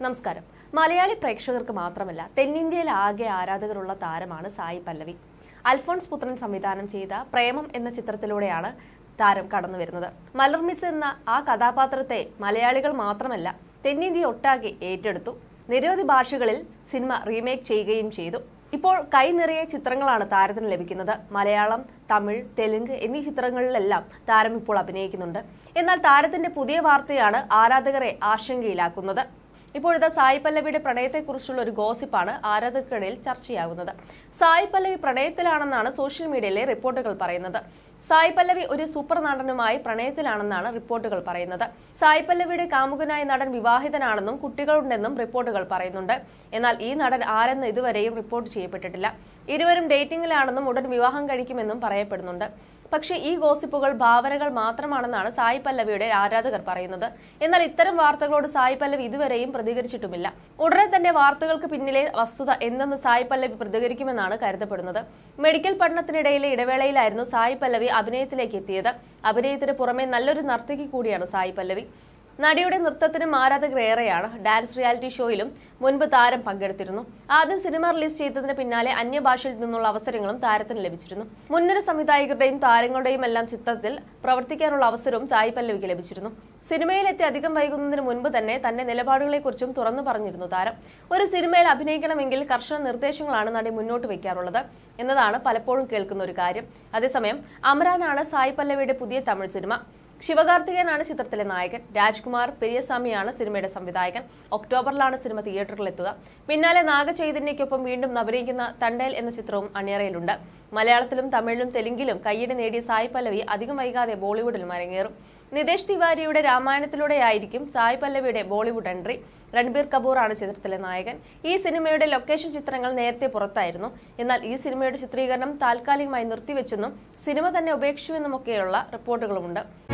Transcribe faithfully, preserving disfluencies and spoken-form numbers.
നമസ്കാരം. മലയാളി പ്രേക്ഷകർക്ക് മാത്രമല്ല തെന്നിന്ത്യയിൽ ആകെ ആരാധകരുള്ള താരമാണ് സായി പല്ലവി. അൽഫോൺസ് പുത്രൻ സംവിധാനം ചെയ്ത പ്രേമം എന്ന ചിത്രത്തിലൂടെയാണ് താരം കടന്നു വരുന്നത്. മലർമിസ് എന്ന ആ കഥാപാത്രത്തെ മലയാളികൾ മാത്രമല്ല തെന്നിന്ത്യ ഒട്ടാകെ ഏറ്റെടുത്തു. നിരവധി ഭാഷകളിൽ സിനിമ റീമേക്ക് ചെയ്യുകയും ചെയ്തു. ഇപ്പോൾ കൈ നിറയെ ചിത്രങ്ങളാണ് താരത്തിന് ലഭിക്കുന്നത്. മലയാളം, തമിഴ്, തെലുങ്ക് എന്നീ ചിത്രങ്ങളിലെല്ലാം താരം ഇപ്പോൾ അഭിനയിക്കുന്നുണ്ട്. എന്നാൽ താരത്തിന്റെ പുതിയ വാർത്തയാണ് ആരാധകരെ ആശങ്കയിലാക്കുന്നത്. ഇപ്പോഴത്തെ സായി പല്ലവിയുടെ പ്രണയത്തെക്കുറിച്ചുള്ള ഒരു ഗോസിപ്പാണ് ആരാധകർക്കിടയിൽ ചർച്ചയാകുന്നത്. സായി പല്ലവി പ്രണയത്തിലാണെന്നാണ് സോഷ്യൽ മീഡിയയിലെ റിപ്പോർട്ടുകൾ പറയുന്നത്. സായി പല്ലവി ഒരു സൂപ്പർ നടനുമായി പ്രണയത്തിലാണെന്നാണ് റിപ്പോർട്ടുകൾ പറയുന്നത്. സായി പല്ലവിയുടെ കാമുകനായ നടൻ വിവാഹിതനാണെന്നും കുട്ടികളുണ്ടെന്നും റിപ്പോർട്ടുകൾ പറയുന്നുണ്ട്. എന്നാൽ ഈ നടൻ ആരെന്ന് ഇതുവരെയും റിപ്പോർട്ട് ചെയ്യപ്പെട്ടിട്ടില്ല. ഇരുവരും ഡേറ്റിംഗിലാണെന്നും ഉടൻ വിവാഹം കഴിക്കുമെന്നും പറയപ്പെടുന്നുണ്ട്. പക്ഷേ ഈ ഗോസിപ്പുകൾ ഭാവനകൾ മാത്രമാണെന്നാണ് സായി പല്ലവിയുടെ ആരാധകർ പറയുന്നത്. എന്നാൽ ഇത്തരം വാർത്തകളോട് സായി പല്ലവി ഇതുവരെയും പ്രതികരിച്ചിട്ടുമില്ല. ഉടനെ തന്നെ വാർത്തകൾക്ക് പിന്നിലെ വസ്തുത എന്തെന്ന് സായി പല്ലവി പ്രതികരിക്കുമെന്നാണ് കരുതപ്പെടുന്നത്. മെഡിക്കൽ പഠനത്തിനിടയിലെ ഇടവേളയിലായിരുന്നു സായി പല്ലവി അഭിനയത്തിലേക്ക് എത്തിയത്. അഭിനയത്തിന് പുറമെ നല്ലൊരു നർത്തകി കൂടിയാണ് സായി പല്ലവി. നടിയുടെ നൃത്തത്തിനും ആരാധകർ ഏറെയാണ്. ഡാൻസ് റിയാലിറ്റി ഷോയിലും മുൻപ് താരം പങ്കെടുത്തിരുന്നു. ആദ്യം സിനിമ റിലീസ് ചെയ്തതിന് പിന്നാലെ അന്യഭാഷയിൽ നിന്നുള്ള അവസരങ്ങളും താരത്തിന് ലഭിച്ചിരുന്നു. മുൻനിര സംവിധായകരുടെയും താരങ്ങളുടെയും എല്ലാം ചിത്രത്തിൽ പ്രവർത്തിക്കാനുള്ള അവസരവും സായി പല്ലവിക്ക് ലഭിച്ചിരുന്നു. സിനിമയിലെത്തി അധികം വൈകുന്നതിന് മുൻപ് തന്നെ തന്റെ നിലപാടുകളെക്കുറിച്ചും തുറന്നു പറഞ്ഞിരുന്നു താരം. ഒരു സിനിമയിൽ അഭിനയിക്കണമെങ്കിൽ കർശന നിർദ്ദേശങ്ങളാണ് നടി മുന്നോട്ട് വയ്ക്കാറുള്ളത് എന്നതാണ് പലപ്പോഴും കേൾക്കുന്ന ഒരു കാര്യം. അതേസമയം അമരാനാണ് സായി പല്ലവിയുടെ പുതിയ തമിഴ് സിനിമ. ശിവകാർത്തികനാണ് ചിത്രത്തിലെ നായകൻ. രാജ്കുമാർ പെരിയസ്വാമിയാണ് സിനിമയുടെ സംവിധായകൻ. ഒക്ടോബറിലാണ് സിനിമ തിയേറ്ററിലെത്തുക. പിന്നാലെ നാഗചൈതന്യയ്ക്കൊപ്പം വീണ്ടും അഭിനയിക്കുന്ന തണ്ടേൽ എന്ന ചിത്രവും അണിയറയിലുണ്ട്. മലയാളത്തിലും തമിഴിലും തെലുങ്കിലും കയ്യടി നേടിയ സായി പല്ലവി അധികം വൈകാതെ ബോളിവുഡിൽ മരങ്ങേറും. നിതേഷ് തിവാരിയുടെ രാമായണത്തിലൂടെയായിരിക്കും സായി പല്ലവിയുടെ ബോളിവുഡ് എൻട്രി. രൺബീർ കപൂർ ആണ് ചിത്രത്തിലെ നായകൻ. ഈ സിനിമയുടെ ലൊക്കേഷൻ ചിത്രങ്ങൾ നേരത്തെ പുറത്തായിരുന്നു. എന്നാൽ ഈ സിനിമയുടെ ചിത്രീകരണം താൽക്കാലികമായി നിർത്തിവെച്ചെന്നും സിനിമ തന്നെ ഉപേക്ഷിച്ചുവെന്നുമൊക്കെയുള്ള റിപ്പോർട്ടുകളുമുണ്ട്.